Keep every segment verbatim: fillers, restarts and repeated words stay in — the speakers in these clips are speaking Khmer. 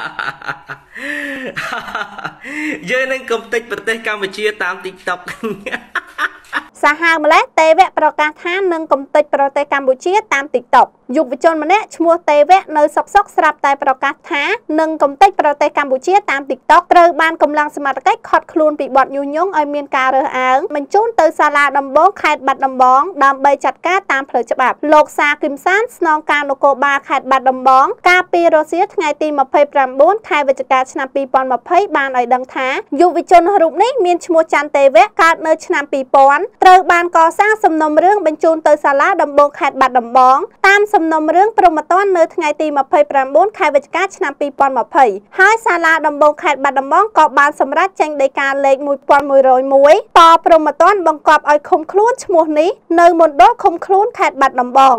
Giờ nên công tích bật tay Campuchia tam TikTok. សាហាវម្លេះទេវៈប្រកាសថានឹងកំទេចប្រទេសកម្ពុជាតាម TikTok យុវជនម្នាក់ឈ្មោះទេវៈនៅសុកសុកស្រាប់តែប្រកាសថានឹងកំទេចប្រទេសកម្ពុជាតាម TikTok ត្រូវបានកម្លាំងសមត្ថកិច្ចខត់ខ្លួនពីបទញុះញង់ឲ្យមានការរើសអើងបញ្ជូនទៅសាលាដំបងខេត្តបាត់ដំបងដើម្បីចាត់ការតាមផ្លូវច្បាប់លោកសាគឹមសានស្នងការនគរបាលខេត្តបាត់ដំបងកាលពីរសៀលថ្ងៃទី ម្ភៃប្រាំបួន ខែវិច្ឆិកាឆ្នាំ ពីរពាន់ម្ភៃ បានឲ្យដឹងថាយុវជនរូបនេះមានឈ្មោះច័ន្ទទេវៈកើតនៅឆ្នាំ ពីរពាន់ ត្រូវបានកសាងសំណុំរឿងបញ្ជូនទៅសាលាដំបងខេត្តបាត់ដំបងតាមសំណុំរឿងព្រហ្មទណ្ឌនៅថ្ងៃទី ម្ភៃប្រាំបួន ខែវិច្ឆិកាឆ្នាំ ពីរពាន់ម្ភៃ ហើយសាលាដំបងខេត្តបាត់ដំបងក៏បានសម្រេចចេញដីកាលេខ មួយពាន់មួយរយមួយ តព្រហ្មទណ្ឌបង្គាប់ឲ្យឃុំខ្លួនឈ្មោះនេះនៅមណ្ឌលឃុំខ្លួនខេត្តបាត់ដំបង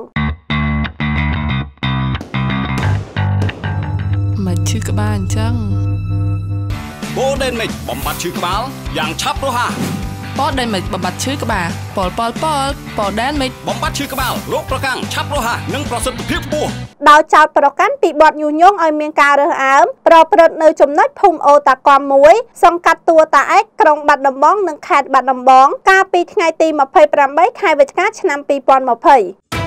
មកឈឺក្បាលអញ្ចឹងបូដេនមិចបំបត្តិឈឺក្បាលយ៉ាងឆាប់រហ័សប៉ដេនមិចបំបត្តិឈឺក្បាលប៉លប៉លប៉លប៉ដេនមិចបំបត្តិឈឺក្បាលរោគប្រកាំងឆាប់រហ័សនិងប្រសិទ្ធភាពខ្ពស់ដោយចោទប្រកាន់ពីបទញុះញង់ឲ្យមានការរើសអើងប្រព្រឹត្តនៅចំណុចភូមិអូតាកំមួយ សង្កាត់ទួលតាអែកក្រុងបាត់ដំបងនិងខេត្តបាត់ដំបងកាលពីថ្ងៃទី ម្ភៃប្រាំបី ខែវិច្ឆិកាឆ្នាំ ពីរពាន់ម្ភៃ